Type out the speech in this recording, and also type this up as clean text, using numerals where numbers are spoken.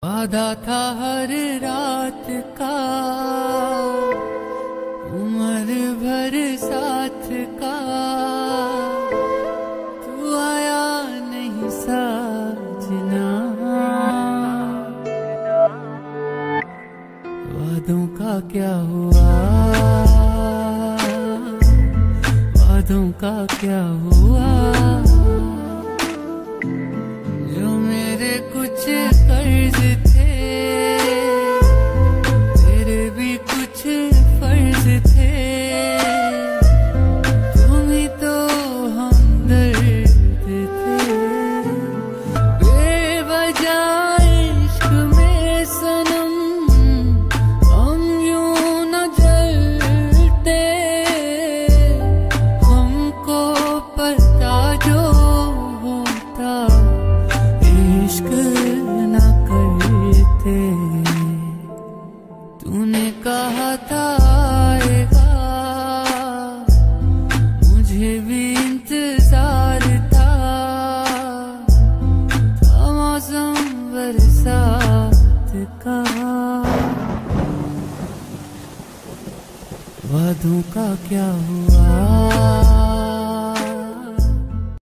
वादा था हर रात का, उम्र भर साथ का, तू आया नहीं साजना। वादों का क्या हुआ, वादों का क्या हुआ, जो मेरे कुछ कर्ज थे, तेरे भी कुछ फर्ज थे। तुम ही तो हमदर्द थे, बेवजह इश्क में सनम हम यूं न जलते। हमको पता जो होता इश्क न करते। तूने कहा था आएगा, मुझे भी इंतजार था मौसम बरसात का। वादों का क्या हुआ,